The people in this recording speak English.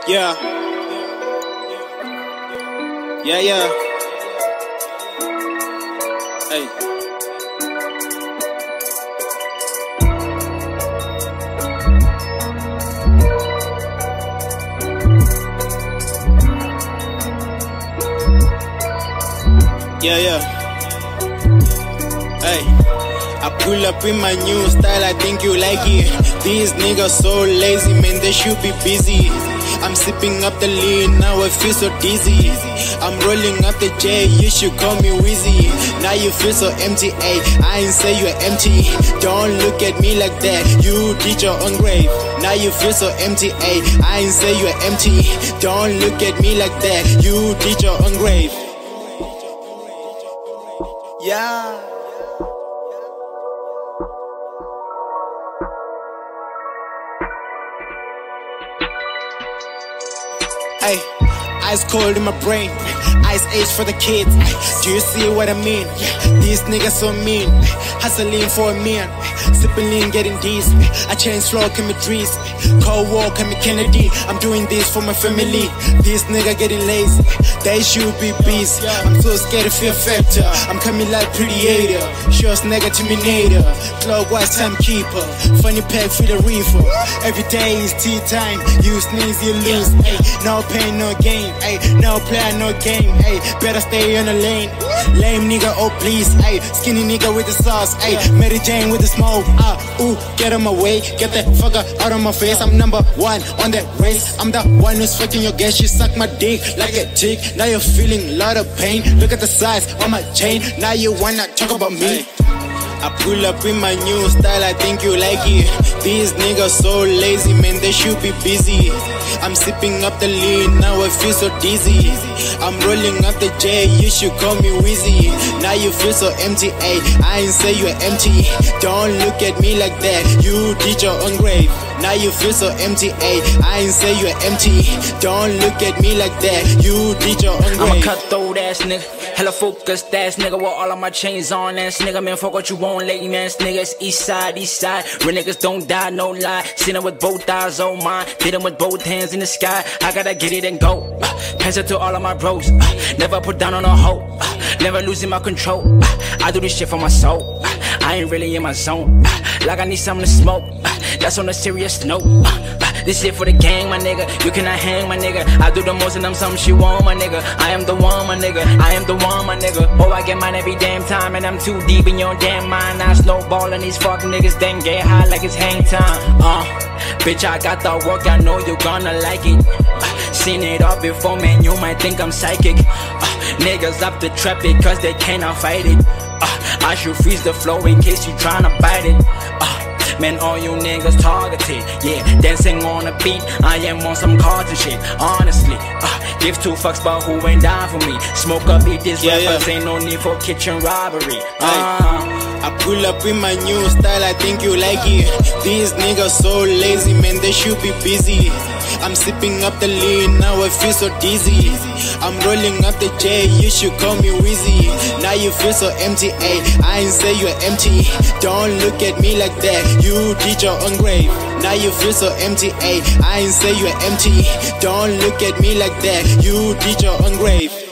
Yeah. Yeah, yeah. Hey. Yeah, yeah. Hey. I pull up in my new style, I think you like it. These niggas so lazy, man, they should be busy. I'm sipping up the lean, now I feel so dizzy. I'm rolling up the J, you should call me Wheezy. Now you feel so empty, ayy, I ain't say you're empty. Don't look at me like that, you did your own grave. Now you feel so empty, ayy, I ain't say you're empty. Don't look at me like that, you did your own grave. Yeah. Ay, ice cold in my brain, ice age for the kids. Do you see what I mean? These niggas so mean, hustling for a man, sipping lean, getting D's. I change slow, can be trees, Cold War, can be Kennedy. I'm doing this for my family. These niggas getting lazy, they should be busy. I'm so scared of fear factor, I'm coming like Predator. Shows nigga Terminator, clockwise timekeeper. Funny pack for the reefer. Every day is tea time, you sneeze, you lose. Ay, no pain, no gain. Ay, no player, no game. Ay, better stay on the lane. Lame nigga, oh please. Ay, skinny nigga with the sauce. Ay, Mary Jane with the smoke. Ooh, get on my way, get that fucker out of my face. I'm number one on that race. I'm the one who's fucking your gas. She suck my dick like a tick. Now you're feeling a lot of pain. Look at the size on my chain. Now you wanna talk about me. I pull up in my new style, I think you like it. These niggas so lazy, man, they should be busy. I'm sipping up the lean, now I feel so dizzy. I'm rolling up the J, you should call me Wheezy. Now you feel so empty, ayy, I ain't say you're empty. Don't look at me like that, you did your own grave. Now you feel so empty, ayy, I ain't say you're empty. Don't look at me like that, you did your own grave. I'm a cutthroat ass nigga, hella focused ass nigga with all of my chains on ass nigga. Man, fuck what you want, lame ass niggas. East side, real niggas don't die, no lie. Seen them with both eyes, oh mine. Hit them with both hands in the sky. I gotta get it and go. Pass it to all of my bros. Never put down on a hoe. Never losing my control. I do this shit for my soul. I ain't really in my zone. Like I need something to smoke. That's on a serious note. This shit for the gang, my nigga. You cannot hang, my nigga. I do the most and I'm something she want, my nigga. I am the one, my nigga. I am the one, my nigga. Oh, I get mine every damn time, and I'm too deep in your damn mind. I snowballin' these fucking niggas, then get high like it's hang time. Bitch, I got the work, I know you gonna like it. Seen it all before, man, you might think I'm psychic. Niggas up the trap because they cannot fight it. I should freeze the flow in case you tryna bite it. Man, all you niggas targeted, yeah, dancing on a beat. I am on some cartoon shit, honestly. Give two fucks about who ain't down for me. Smoke up, eat this rappers, ain't no need for kitchen robbery. I pull up in my new style, I think you like it. These niggas so lazy, man, they should be busy. I'm sipping up the lean, now I feel so dizzy. I'm rolling up the J, you should call me Wheezy. Now you feel so empty, ayy, I ain't say you're empty. Don't look at me like that, you did your own grave. Now you feel so empty, ayy, I ain't say you're empty. Don't look at me like that, you did your own grave.